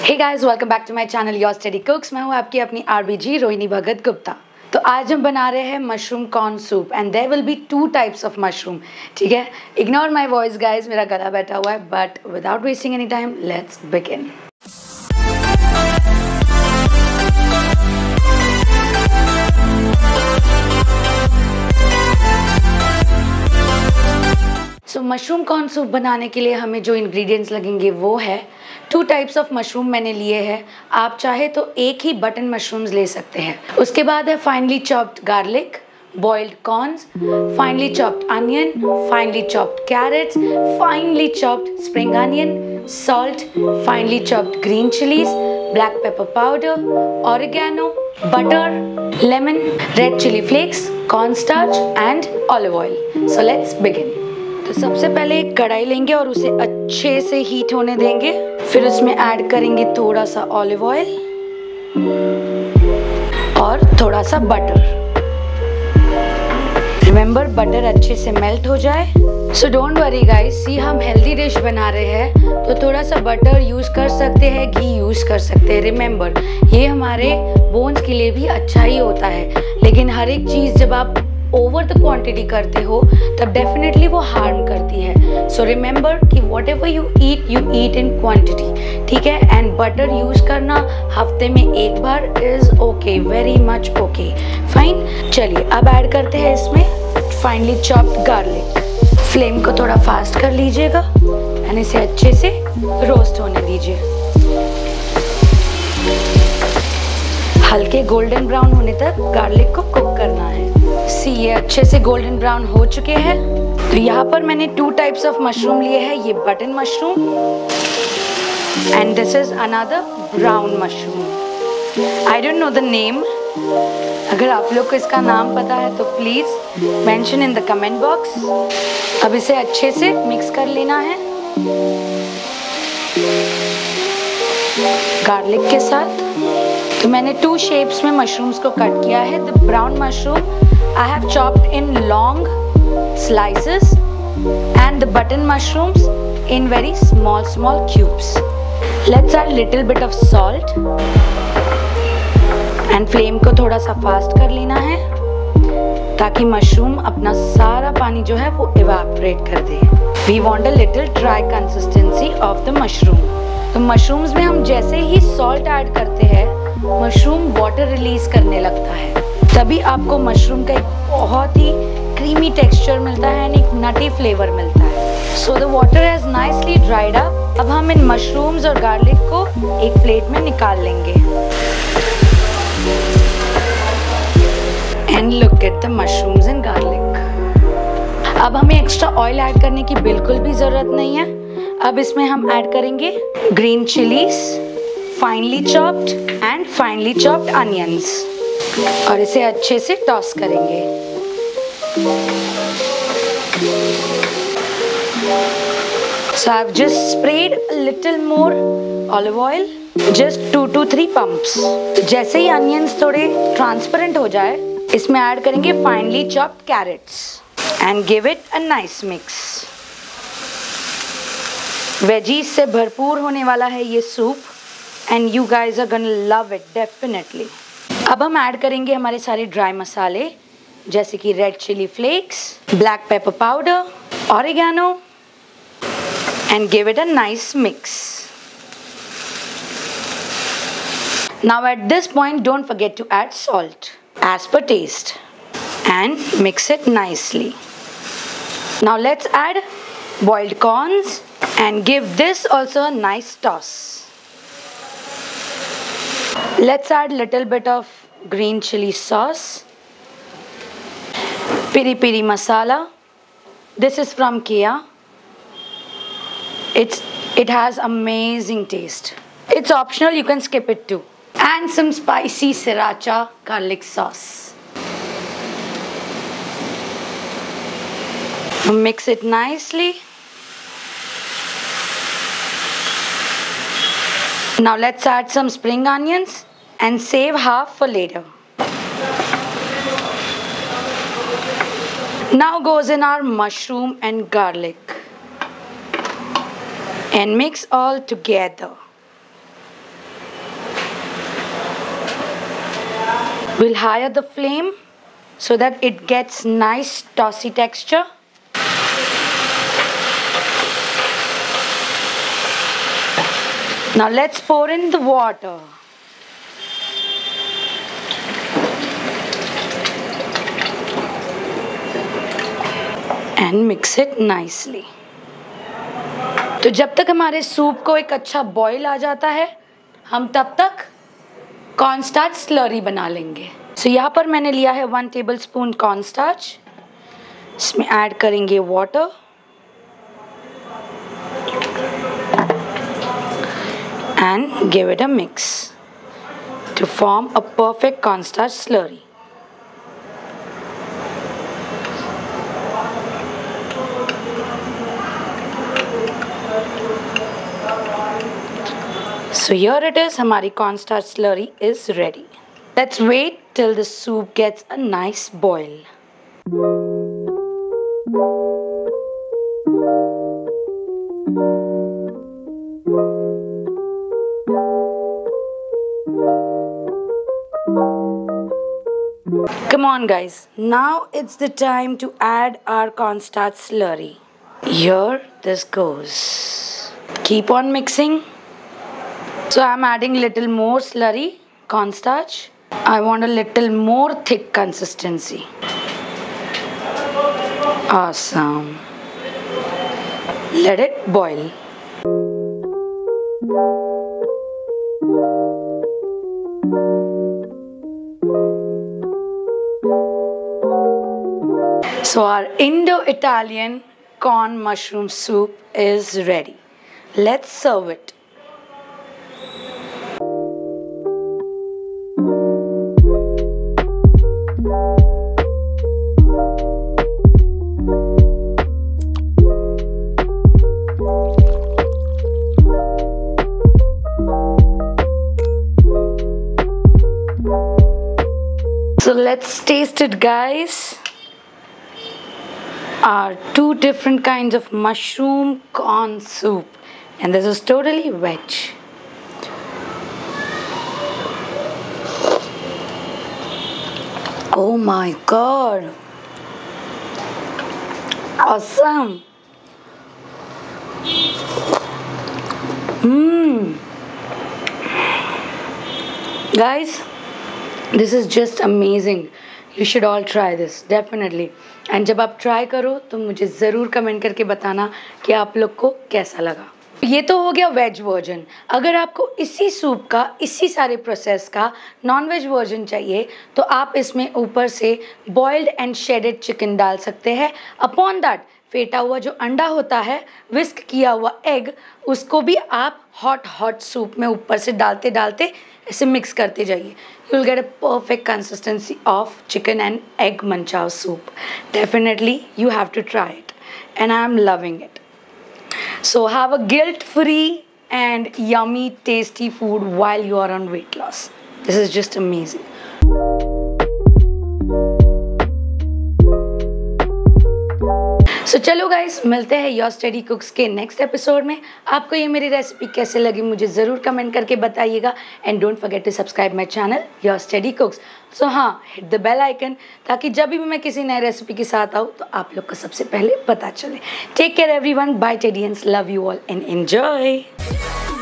Hey guys, welcome back to my channel your study cooks. मैं हूँ आपकी अपनी आरबीजी रोहिणी भगत गुप्ता। तो आज हम बना रहे हैं mushroom corn soup and there will be 2 types of mushroom. ठीक है, इग्नोर माय वॉइस गाइस, मेरा गला बैठा हुआ है, but without wasting any time let's begin. So mushroom corn soup बनाने के लिए हमें जो इंग्रेडिएंट्स लगेंगे वो है 2 टाइप्स ऑफ मशरूम मैंने लिए हैं। आप चाहे तो एक ही बटन मशरूम्स ले सकते हैं। उसके बाद है finely chopped garlic, boiled corns, finely chopped onion, finely chopped carrots, finely chopped spring onion, salt, finely chopped green chillies, black pepper powder, oregano, butter, lemon, red chilli flakes, corn starch and olive oil. So let's begin. तो सबसे पहले एक कढ़ाई लेंगे और उसे अच्छे से हीट होने देंगे। फिर उसमें ऐड करेंगे थोड़ा सा ऑलिव ऑयल और थोड़ा सा बटर। रिमेंबर बटर अच्छे से मेल्ट हो जाए। So don't worry guys, see हम हेल्दी डिश बना रहे हैं तो थोड़ा सा बटर यूज कर सकते हैं, घी यूज कर सकते हैं। रिमेंबर ये हमारे बोन्स के लिए भी अच्छा ही होता है, लेकिन हर एक चीज़ जब आप ओवर द क्वांटिटी करते हो तब डेफिनेटली वो हार्म करती है। सो रिमेंबर कि whatever you eat in quantity, ठीक है। एंड बटर यूज करना हफ्ते में एक बार is okay, very much okay, fine. चलिए अब ऐड करते हैं इसमें फाइनली चॉप्ड गार्लिक। फ्लेम को थोड़ा फास्ट कर लीजिएगा एंड इसे अच्छे से रोस्ट होने दीजिए। हल्के गोल्डन ब्राउन होने तक गार्लिक को कुक करना है। सी ये अच्छे से गोल्डन ब्राउन हो चुके हैं। तो यहाँ पर मैंने 2 टाइप्स ऑफ मशरूम लिए हैं, ये button mushroom and this is another brown mushroom. I don't know the name. अगर आप लोग को इसका नाम पता है तो please mention in the comment box. अब इसे अच्छे से मिक्स कर लेना है गार्लिक के साथ। तो मैंने 2 शेप्स में मशरूम्स को कट किया है। The brown mushroom I have chopped in long slices and the button mushrooms in very small cubes. Let's add little bit of salt and flame को थोड़ा सा फास्ट कर लेना है ताकि मशरूम अपना सारा पानी जो है वो evaporate कर दे। We want a little dry consistency of the mushroom. तो मशरूम्स में हम जैसे ही सॉल्ट ऐड करते हैं मशरूम वाटर रिलीज करने लगता है, तभी आपको मशरूम का एक बहुत ही क्रीमी टेक्सचर मिलता है एंड एक नटी फ्लेवर मिलता है। So the water has nicely dried up. अब हम इन मशरूम्स और गार्लिक को एक प्लेट में निकाल लेंगे and look at the mushrooms and garlic. अब हमें एक्स्ट्रा ऑयल ऐड करने की बिल्कुल भी जरूरत नहीं है। अब इसमें हम ऐड करेंगे green chillies, finely chopped and finely chopped onions और इसे अच्छे से टॉस करेंगे। So I've just sprayed a little more olive oil, just 2 to 3 pumps। जैसे ही अनियंस थोड़े ट्रांसपेरेंट हो जाए इसमें ऐड करेंगे finely chopped carrots and give it a nice mix. Veggies से भरपूर होने वाला है ये soup and you guys are gonna love it definitely. अब हम ऐड करेंगे हमारे सारे ड्राई मसाले जैसे कि red chilli flakes, black pepper powder, oregano and give it a nice mix. Now at this point don't forget to add salt as per taste and mix it nicely. Now let's add boiled corns and give this also a nice toss. Let's add little bit of green chili sauce, piri piri masala. This is from Kia. It has amazing taste. It's optional, you can skip it too. And some spicy sriracha garlic sauce. Mix it nicely. Now let's add some spring onions and save half for later. Now goes in our mushroom and garlic and mix all together. We'll higher the flame so that it gets nice tossy texture. Now let's pour in the water. And mix it nicely. तो जब तक हमारे soup को एक अच्छा boil आ जाता है, हम तब तक कॉर्नस्टार्च स्लरी बना लेंगे। सो यहाँ पर मैंने लिया है 1 टेबलस्पून कॉर्नस्टार्च। इसमें ऐड करेंगे water and give it a mix to form a perfect cornstarch slurry. So here it is, हमारी cornstarch slurry is ready. Let's wait till the soup gets a nice boil. Come on guys, now it's the time to add our cornstarch slurry. Here this goes. Keep on mixing. So I'm adding little more slurry, cornstarch. I want a little more thick consistency. Awesome. Let it boil. So our Indo-Italian corn mushroom soup is ready. Let's serve it. So let's taste it, guys. Are 2 different kinds of mushroom corn soup, and this is totally veg. Oh my god, awesome. Guys, this is just amazing. You should all try this definitely. And जब आप try करो तो मुझे ज़रूर comment करके बताना कि आप लोग को कैसा लगा। ये तो हो गया वेज वर्जन। अगर आपको इसी सूप का, इसी सारे प्रोसेस का नॉन वेज वर्जन चाहिए तो आप इसमें ऊपर से बॉइल्ड एंड शेडेड चिकन डाल सकते हैं। अपॉन दैट फेटा हुआ जो अंडा होता है, विस्क किया हुआ एग, उसको भी आप हॉट सूप में ऊपर से डालते डालते ऐसे मिक्स करते जाइए. You will get a perfect consistency of chicken and egg manchow soup. Definitely you have to try it and I am loving it. So have a guilt-free and yummy tasty food while you are on weight loss. This is just amazing. So चलो guys, मिलते हैं your study कुक्स के next episode में. आपको ये मेरी recipe कैसे लगी मुझे ज़रूर कमेंट करके बताइएगा. And don't forget to subscribe my channel your study cooks. So हाँ, हिट द बेल आइकन ताकि जब भी मैं किसी नए रेसिपी के साथ आऊँ तो आप लोग को सबसे पहले पता चले. Take care everyone. बाय टेडियंस. Love you all and enjoy.